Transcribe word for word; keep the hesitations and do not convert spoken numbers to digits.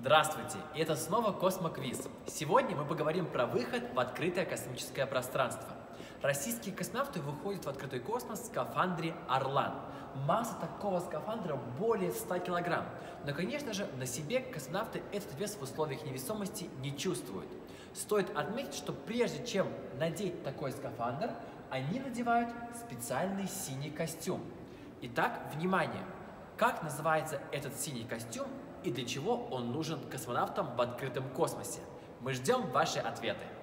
Здравствуйте! И это снова Космоквиз. Сегодня мы поговорим про выход в открытое космическое пространство. Российские космонавты выходят в открытый космос в скафандре «Орлан». Масса такого скафандра более ста килограмм. Но, конечно же, на себе космонавты этот вес в условиях невесомости не чувствуют. Стоит отметить, что прежде чем надеть такой скафандр, они надевают специальный синий костюм. Итак, внимание! Как называется этот синий костюм и для чего он нужен космонавтам в открытом космосе? Мы ждем ваши ответы.